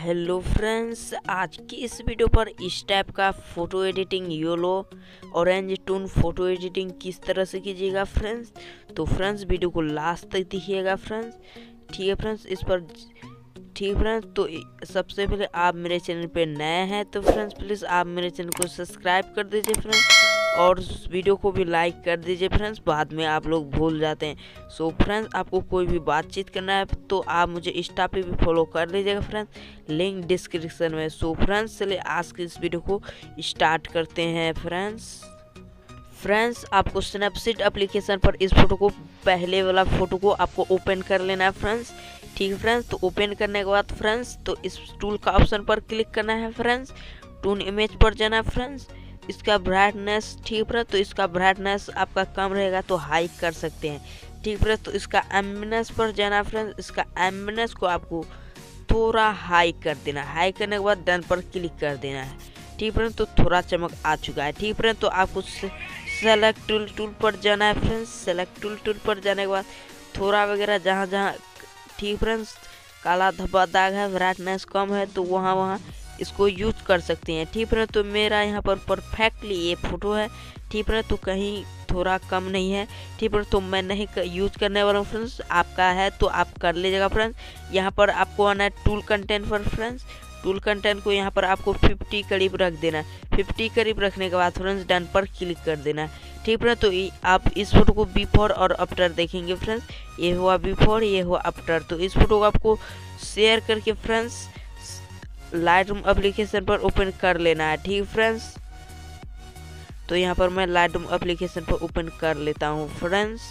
Hello friends, आज की इस वीडियो पर इस टाइप का photo editing yellow orange tone photo editing किस तरह से कीजिएगा फ्रेंड्स। तो फ्रेंड्स वीडियो को लास्ट तक देखिएगा फ्रेंड्स। ठीक है फ्रेंड्स, इस पर ठीक फ्रेंड्स। तो सबसे पहले आप मेरे चैनल पे नए हैं तो फ्रेंड्स प्लीज़ आप मेरे चैनल को सब्सक्राइब कर दीजिए फ्रेंड्स, और वीडियो को भी लाइक कर दीजिए फ्रेंड्स, बाद में आप लोग भूल जाते हैं। सो फ्रेंड्स, आपको कोई भी बातचीत करना है तो आप मुझे इंस्टा पे भी फॉलो कर लीजिएगा फ्रेंड्स, लिंक डिस्क्रिप्शन में। सो फ्रेंड्स, चलिए आज की इस वीडियो को स्टार्ट करते हैं फ्रेंड्स। आपको स्नैपसीड एप्लीकेशन पर इस फोटो को, पहले वाला फोटो को आपको ओपन कर लेना है फ्रेंड्स। ठीक है फ्रेंड्स, तो ओपन करने के बाद फ्रेंड्स तो इस टूल का ऑप्शन पर क्लिक करना है फ्रेंड्स। टूल इमेज पर जाना है फ्रेंड्स। इसका ब्राइटनेस, ठीक है, तो इसका ब्राइटनेस आपका कम रहेगा तो हाई कर सकते हैं। ठीक है, तो इसका एम्बिनेंस पर जाना है फ्रेंड्स। इसका एम्बिनेंस को आपको थोड़ा हाई कर देना है। हाई करने के बाद डन पर क्लिक कर देना है। ठीक है, तो थोड़ा चमक आ चुका है। ठीक है, तो आपको सेलेक्ट टूल पर जाना है फ्रेंड्स। सेलेक्ट टूल पर जाने के बाद थोड़ा वगैरह जहाँ जहाँ ठीक फ्रेंड्स काला धब्बा दाग है, ब्राइटनेस कम है, तो वहाँ इसको यूज कर सकते हैं। ठीक है, तो मेरा यहाँ पर परफेक्टली ये फोटो है। ठीक है, तो कहीं थोड़ा कम नहीं है। ठीक है, तो मैं नहीं यूज करने वाला हूँ फ्रेंड्स। आपका है तो आप कर लीजिएगा फ्रेंड्स। यहाँ पर आपको आना है टूल कंटेंट पर फ्रेंड्स। टूल कंटेंट को यहाँ पर आपको 50 करीब रख देना है। 50 करीब रखने के बाद फ्रेंड्स डन पर क्लिक कर देना है। ठीक है, तो आप इस फोटो को बिफोर और आफ्टर देखेंगे फ्रेंड्स। ये हुआ बिफोर, ये हुआ आफ्टर। तो इस फोटो को आपको शेयर करके फ्रेंड्स लाइटरूम एप्लीकेशन पर ओपन कर लेना है। ठीक फ्रेंड्स, तो यहाँ पर मैं लाइटरूम एप्लीकेशन पर ओपन कर लेता हूँ फ्रेंड्स।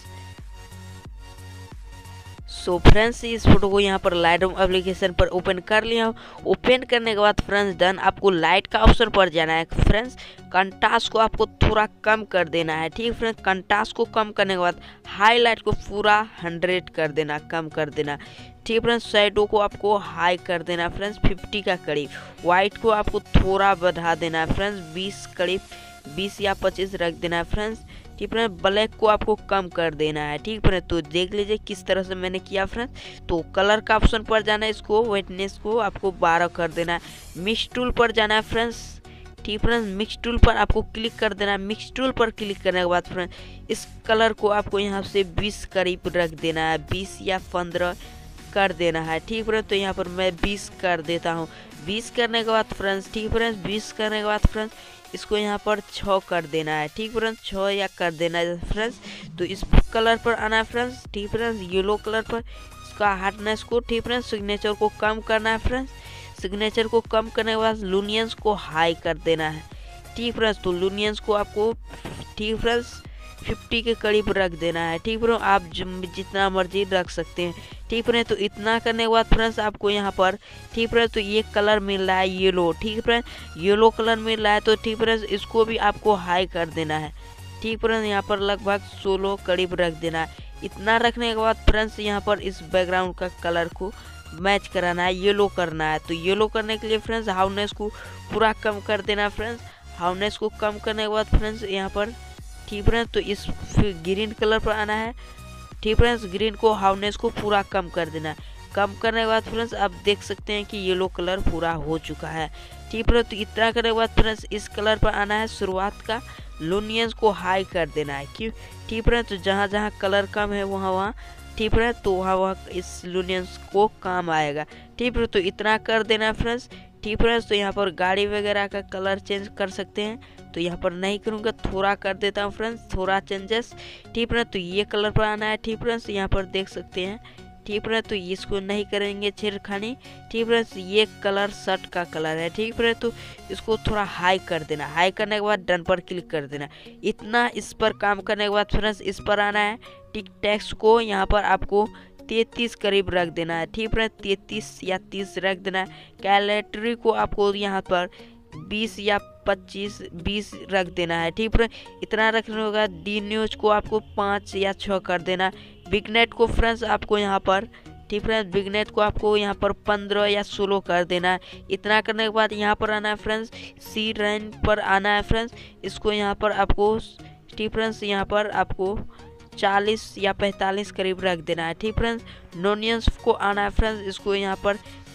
सो फ्रेंड्स, इस फोटो को यहाँ पर लाइटरूम एप्लीकेशन पर ओपन कर लिया हूँ। ओपन करने के बाद फ्रेंड्स डन, आपको लाइट का ऑप्शन पर जाना है फ्रेंड्स। कंट्रास्ट को आपको थोड़ा कम कर देना है। ठीक फ्रेंड्स, कंट्रास्ट को कम करने के बाद हाईलाइट को पूरा 100 कर देना, कम कर देना। ठीक फ्रेंड्स, शैडो को आपको हाई कर देना फ्रेंड्स 50 का करीब। वाइट को आपको थोड़ा बढ़ा देना है फ्रेंड्स 20 करीब, 20 या 25 रख देना है फ्रेंड्स। ठीक है, ब्लैक को आपको कम कर देना है। ठीक है, तो देख लीजिए किस तरह से मैंने किया फ्रेंड्स। तो कलर का ऑप्शन पर जाना है, इसको वेटनेस को आपको 12 कर देना है। मिक्स टूल पर जाना है फ्रेंड्स। ठीक फ्रेंड्स, मिक्स टूल पर आपको क्लिक कर देना है। मिक्स टूल पर क्लिक करने के बाद फ्रेंड्स इस कलर को आपको यहाँ से 20 करीब रख देना है, 20 या 15 कर देना है। ठीक है, तो यहाँ पर मैं 20 कर देता हूँ। 20 करने के बाद फ्रेंड्स, ठीक फ्रेंड्स, 20 करने के बाद फ्रेंड्स इसको यहाँ पर 6 कर देना है। ठीक फ्रेंड्स, 6 या कर देना है फ्रेंड्स। तो इस कलर पर आना है फ्रेंड्स। ठीक फ्रेंड्स, येलो कलर पर इसका हार्डनेस को, ठीक फ्रेंड्स, सिग्नेचर को कम करना है फ्रेंड्स। सिग्नेचर को कम करने के बाद लुनियंस को हाई कर देना है। ठीक फ्रेंड्स, तो लुनियंस को आपको, ठीक फ्रेंड्स, 50 के करीब रख देना है। ठीक फ्रेंड्स, आप जितना मर्जी रख सकते हैं। ठीक फ्रेंड्स, तो इतना करने के बाद फ्रेंड्स आपको यहाँ पर, ठीक फ्रेंड्स, तो ये कलर मिल रहा है येलो। ठीक फ्रेंड्स, येलो कलर मिल रहा है, तो ठीक फ्रेंड्स इसको भी आपको हाई कर देना है। ठीक फ्रेंड्स, यहाँ पर लगभग 16 करीब रख देना है। इतना रखने के बाद फ्रेंड्स यहाँ पर इस बैकग्राउंड का कलर को मैच कराना है, येलो करना है। तो येलो करने के लिए फ्रेंड्स हाउनेस को पूरा कम कर देना फ्रेंड्स। हाउनेस को कम करने के बाद फ्रेंड्स यहाँ पर, ठीक फ्रेंड्स, तो इस ग्रीन कलर पर आना है। ठीक फ्रेंड्स, ग्रीन को हाउनेस को पूरा कम कर देना है। कम करने के बाद फ्रेंड्स आप देख सकते हैं कि येलो कलर पूरा हो चुका है। ठीक फ्रेंड्स, तो इतना करने के बाद फ्रेंड्स इस कलर पर आना है, शुरुआत का लुनियंस को हाई कर देना है। क्यों? ठीक फ्रेंड्स, तो जहाँ जहाँ कलर कम है वहाँ ठीक फ्रेंड्स, तो वहाँ इस लुनियंस को काम आएगा। ठीक फ्रेंड्स, तो इतना कर देना फ्रेंड्स। ठीक फ्रेंड्स, तो यहाँ पर गाड़ी वगैरह का कलर चेंज कर सकते हैं, तो यहाँ पर नहीं करूँगा, थोड़ा कर देता हूँ फ्रेंड्स, थोड़ा चेंजेस। ठीक फ्रेंड्स, तो ये कलर पर आना है। ठीक फ्रेंड्स, यहाँ पर देख सकते हैं। ठीक फ्रेंड्स, तो इसको नहीं करेंगे छेड़खानी। ठीक फ्रेंड्स, ये कलर शर्ट का कलर है। ठीक फ्रेंड्स, तो इसको थोड़ा हाई कर देना। हाई करने के बाद डन पर क्लिक कर देना। इतना इस पर काम करने के बाद फ्रेंड्स इस पर आना है। टिक टेक्स्ट को यहाँ पर आपको 33 करीब रख देना है। ठीक है, 33 या 30 रख देना है। कैलेटरी को आपको यहाँ पर 20 या 25, 20 रख देना है। ठीक है, इतना रखने होगा। डी न्यूज को आपको 5 या 6 कर देना है। बिगनेट को फ्रेंड्स आपको यहाँ पर, ठीक फ्रेंड्स, बिगनेट को आपको यहाँ पर 15 या 16 कर देना है। इतना करने के बाद यहाँ पर आना है फ्रेंड्स, सी रैन पर आना है फ्रेंड्स। इसको यहाँ पर आपको, ठीक फ्रेंड्स, यहाँ पर आपको 40 या 45 करीब रख देना है। ठीक फ्रेंड्स, नोनियंस को आना है फ्रेंड्स। इसको यहाँ पर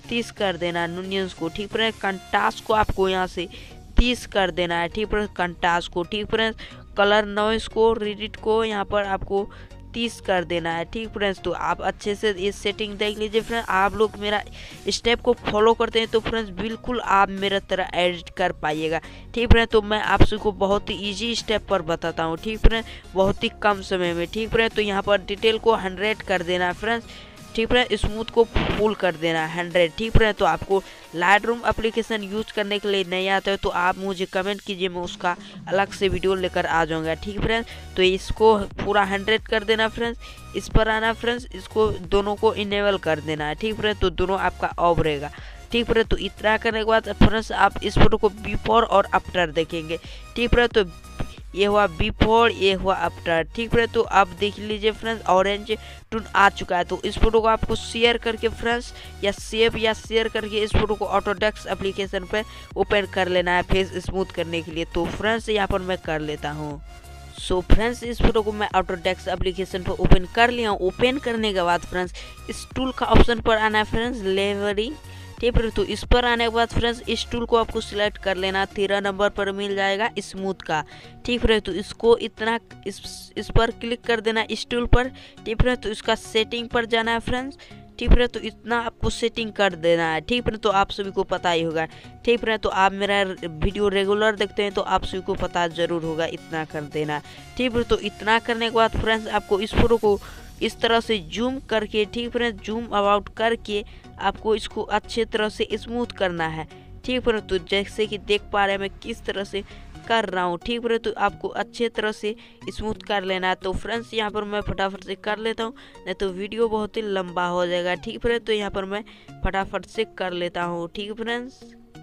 30 कर देना है नुनियंस को। ठीक फ्रेंड्स, कंट्रास्ट को आपको यहाँ से 30 कर देना है। ठीक फ्रेंड्स, कंट्रास्ट को। ठीक फ्रेंड्स, कलर नॉइस को, रिडिट को यहाँ पर आपको 30 कर देना है। ठीक फ्रेंड्स, तो आप अच्छे से ये सेटिंग देख लीजिए फ्रेंड्स। आप लोग मेरा स्टेप को फॉलो करते हैं तो फ्रेंड्स बिल्कुल आप मेरा तरह एडिट कर पाइएगा। ठीक फ्रेंड्स, तो मैं आप सबको बहुत ही ईजी स्टेप पर बताता हूँ। ठीक फ्रेंड्स, बहुत ही कम समय में। ठीक फ्रेंड्स, तो यहाँ पर डिटेल को 100 कर देना है फ्रेंड्स। ठीक फ्रेंड्स, स्मूथ को फुल कर देना है 100। ठीक फ्रेंड्स, तो आपको लाइटरूम एप्लीकेशन यूज करने के लिए नहीं आता है तो आप मुझे कमेंट कीजिए, मैं उसका अलग से वीडियो लेकर आ जाऊंगा। ठीक फ्रेंड्स, तो इसको पूरा 100 कर देना फ्रेंड्स। इस पर आना फ्रेंड्स, इसको दोनों को इनेबल कर देना है। ठीक फ्रेंड्स, तो दोनों आपका ऑफ रहेगा। ठीक फ्रेंड्स, तो इतना करने के बाद फ्रेंड्स आप इस फोटो को बिफोर और आफ्टर देखेंगे। ठीक फ्रेंड्स, तो ये हुआ बिफोर, ये हुआ आफ्टर। ठीक फ्रेंड्स, तो आप देख लीजिए फ्रेंड्स ऑरेंज टोन आ चुका है। तो इस फोटो को आपको शेयर करके फ्रेंड्स या सेव या शेयर करके इस फोटो को ऑटोडेस्क एप्लीकेशन पर ओपन कर लेना है फेस स्मूथ करने के लिए। तो फ्रेंड्स यहाँ पर मैं कर लेता हूँ। सो फ्रेंड्स, इस फोटो को मैं ऑटोडेस्क एप्लीकेशन पर ओपन कर लिया हूँ। ओपन करने के बाद फ्रेंड्स इस टूल का ऑप्शन पर आना है फ्रेंड्स, लेवरिंग। ठीक है, तो इस पर आने के बाद फ्रेंड्स इस टूल को आपको सिलेक्ट कर लेना। 13 नंबर पर मिल जाएगा स्मूथ का। ठीक है, तो इसको इतना इस पर क्लिक कर देना इस टूल पर। ठीक है, तो इसका सेटिंग पर जाना है फ्रेंड्स। ठीक है, तो इतना आपको सेटिंग कर देना है। ठीक है, तो आप सभी को पता ही होगा। ठीक है, तो आप मेरा वीडियो रेगुलर देखते हैं तो आप सभी को पता जरूर होगा, इतना कर देना। ठीक है, तो इतना करने के बाद फ्रेंड्स आपको इस फोटो को इस तरह से जूम करके, ठीक फ्रेंड्स, जूम अबाउट करके आपको इसको अच्छे तरह से स्मूथ करना है। ठीक फ्रेंड्स, तो जैसे कि देख पा रहे हैं मैं किस तरह से कर रहा हूँ। ठीक फ्रेंड्स, तो आपको अच्छे तरह से स्मूथ कर लेना है। तो फ्रेंड्स यहाँ पर मैं फटाफट से कर लेता हूँ, नहीं तो वीडियो बहुत ही लंबा हो जाएगा। ठीक फ्रेंड्स, तो यहाँ पर मैं फटाफट से कर लेता हूँ। ठीक फ्रेंड्स,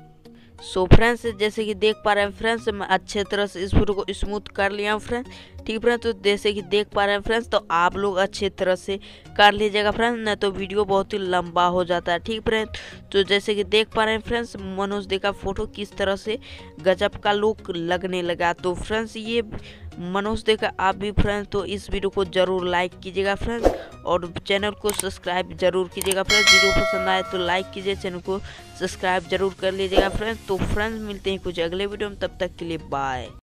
सो फ्रेंड्स जैसे कि देख पा रहे हैं फ्रेंड्स, मैं अच्छे तरह से इस फोटो को स्मूथ कर लिया हूँ फ्रेंड्स। ठीक फ्रेंड्स, तो जैसे कि देख पा रहे हैं फ्रेंड्स, तो आप लोग अच्छे तरह से कर लीजिएगा फ्रेंड्स, नहीं तो वीडियो बहुत ही लंबा हो जाता है। ठीक फ्रेंड्स, तो जैसे कि देख पा रहे हैं फ्रेंड्स, मनोज दा का फोटो किस तरह से गजब का लुक लगने लगा। तो फ्रेंड्स ये मनोज दा का आप भी फ्रेंड्स तो इस वीडियो को जरूर लाइक कीजिएगा फ्रेंड्स, और चैनल को सब्सक्राइब जरूर कीजिएगा फ्रेंड्स। वीडियो पसंद आए तो लाइक कीजिए, चैनल को सब्सक्राइब जरूर कर लीजिएगा फ्रेंड्स। तो फ्रेंड्स मिलते हैं कुछ अगले वीडियो में, तब तक के लिए बाय।